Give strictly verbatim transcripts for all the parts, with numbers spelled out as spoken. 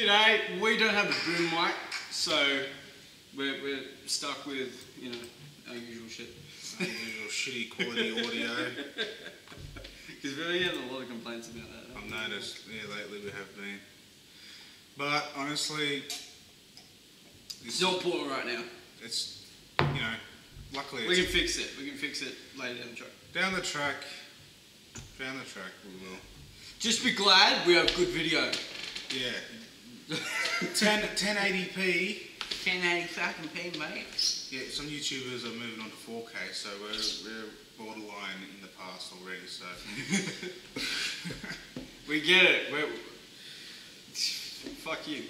G'day, we don't have a boom mic, so we're, we're stuck with, you know, our usual shit. Our usual shitty quality audio. Because we're getting a lot of complaints about that. I've noticed, yeah, lately we have been. But honestly, it's not important right now. It's, you know, luckily we can fix it. We can fix it later down the track. Down the track, down the track we will. Just be glad we have good video. Yeah. ten eighty p. ten eighty fucking p, mate. Yeah, some YouTubers are moving on to four K, so we're, we're borderline in the past already, so. We get it. We're, fuck you.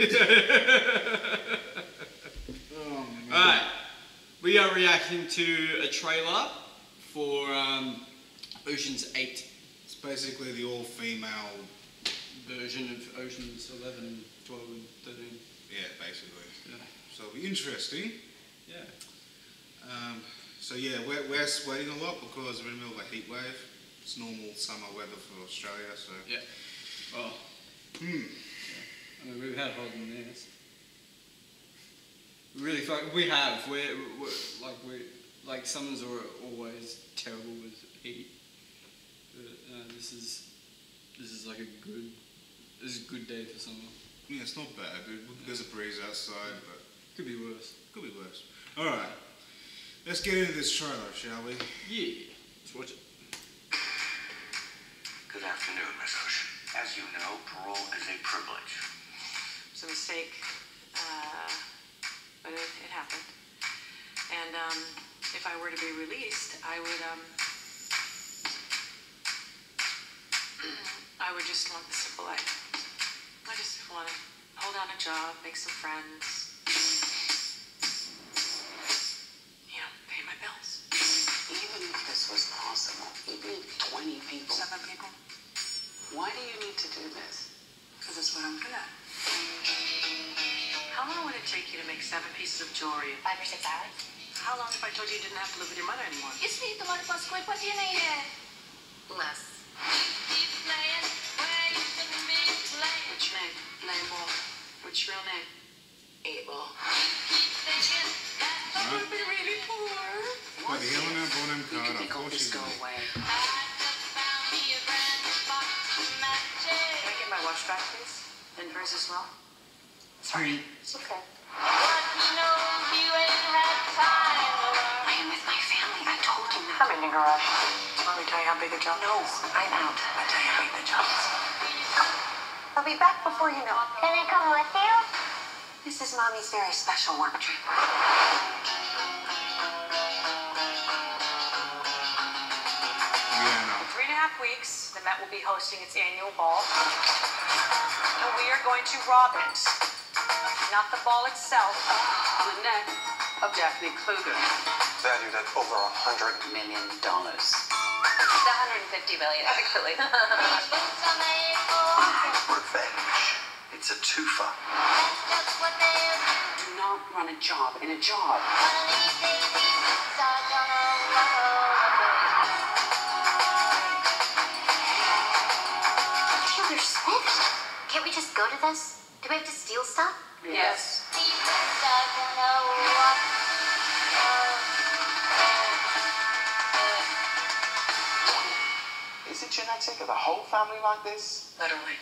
Oh, alright. We are reacting to a trailer for um, Ocean's eight. It's basically the all-female version of Ocean's eleven, twelve and thirteen. Yeah, basically. Yeah. So it'll be interesting. Yeah. Um, so yeah, we're, we're sweating a lot because we're in the middle of a heat wave. It's normal summer weather for Australia, so. Yeah. Oh. Hmm. Yeah. I mean, we've had hotter than this. Really fuck. We have. We're, we're like we like summers are always terrible with heat. But uh, this is this is like a good. This is a good day for summer. Yeah, it's not bad. There's a breeze outside, but could be worse. Could be worse. All right, let's get into this trailer, shall we? Yeah. Let's watch it. Good afternoon, Miss Ocean. As you know, parole is a privilege. It was a mistake, uh, but it, it happened. And um, if I were to be released, I would um, I would just want the simple life. I just want to hold down a job, make some friends, you know, pay my bills. Even if this was possible, you'd need twenty people. Seven people. Why do you need to do this? Because that's what I'm good at. How long would it take you to make seven pieces of jewelry? Five or six hours. How long if I told you you didn't have to live with your mother anymore? इसलिए तुम्हारे पास कोई पति नहीं है. Less. What's your name? Name Ball. What's your real name? Eight Ball. I would be really poor. What the Helena Bonham You can Carter? make all this go away. Can I get my watch back, please? And hers as well? Sorry. It's okay. I am with my family. I told you that. I'm in the garage. Want me to tell you how big the job No, is? I'm out. I'll tell you how big the job is. I'll be back before you know. Can I come with you? This is Mommy's very special work trip. Yeah, no. In three and a half weeks, the Met will be hosting its annual ball. And we are going to rob it. Not the ball itself. On the neck of Daphne Kluger. Valued at over a hundred Million dollars. one hundred fifty million, actually. revenge. It's a twofer. Do not run a job in a job. Taylor Swift? Can't we just go to this? Do we have to steal stuff? Yes. Is it genetic? Are the whole family like this? Literally.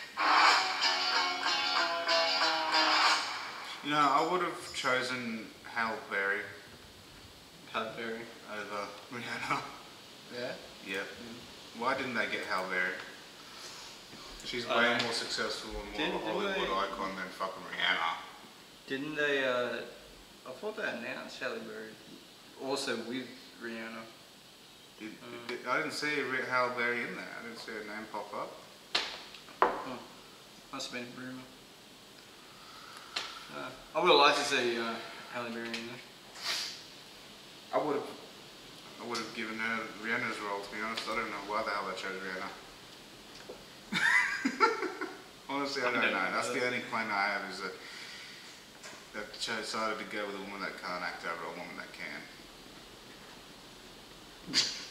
You know, I would have chosen Halle Berry Halle Berry. over Rihanna. Yeah. Yep. Why didn't they get Halle Berry? She's way Uh, more successful and more didn't- of a Hollywood didn't they- icon than fucking Rihanna. Didn't they? Uh, I thought they announced Halle Berry also with Rihanna. Did, did, I didn't see Ri- Halle Berry in there. I didn't see her name pop up. Oh, must have been a rumour. Uh, I would have liked to see uh, Halle Berry in there. I would have, I would have given her Rihanna's role. To be honest, I don't know why the hell they chose Rihanna. Honestly, I don't know. That's the only claim I have is that they've decided to go with a woman that can't act over a woman that can.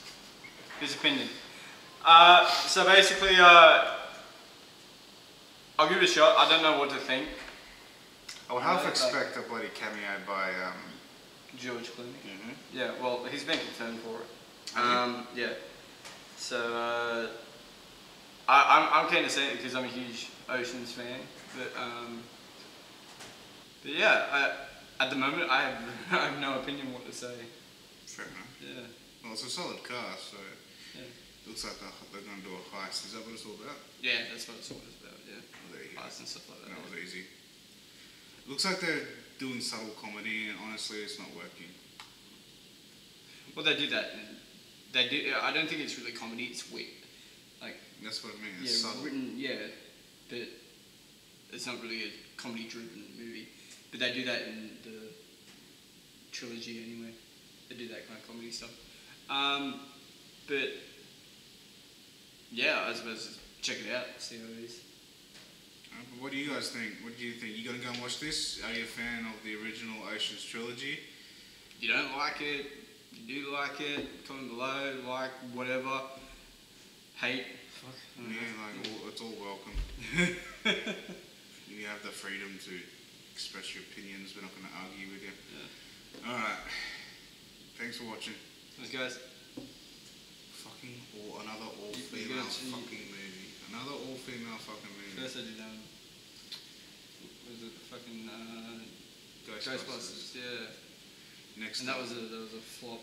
His opinion. Uh, so basically, uh, I'll give it a shot. I don't know what to think. I would half Like- expect a bloody cameo by. Um, George Clooney. mhm. Yeah, well, he's been confirmed for it. Have you? Um, yeah. So, uh, I, I'm, I'm keen to see it because I'm a huge Oceans fan. But, um, but yeah, I, at the moment, I have, I have no opinion what to say. Fair enough. Yeah. Well, it's a solid cast, so Yeah. looks like they're, they're going to do a heist. Is that what it's all about? Yeah, that's what it's always about, yeah. Well, there you go. Lights and stuff like that. That yeah. was easy. Looks like they're doing subtle comedy, and honestly, it's not working. Well, they do that. They do. I don't think it's really comedy. It's wit. Like, That's what I mean. yeah, It's subtle. written. Yeah, but it's not really a comedy-driven movie. But they do that in the trilogy anyway. They do that kind of comedy stuff. Um, but yeah, I suppose check it out. See how it is. Uh, but what do you guys think? What do you think? You gonna go and watch this? Are you a fan of the original Ocean's trilogy? You don't like it, you do like it, comment below, like, whatever. Hate, fuck. I don't Yeah, know. like all, it's all welcome. You have the freedom to express your opinions. We're not gonna argue with you. Yeah. All right. Thanks for watching. Those guys. Fucking all another all You- you female gotta see- fucking movie. Another all female fucking movie. First I did, um, was it fucking, uh, Ghostbusters, yeah. Next And that up. was a, that was a flop.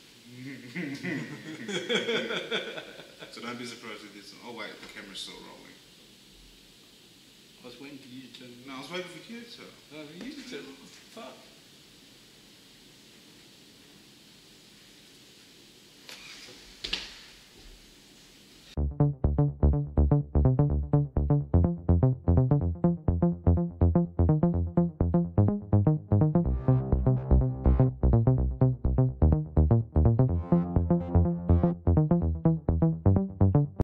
So don't be surprised with this one. Oh wait, the camera's still rolling. I was waiting for you to turn. No, I was waiting for you to. No, for you to turn.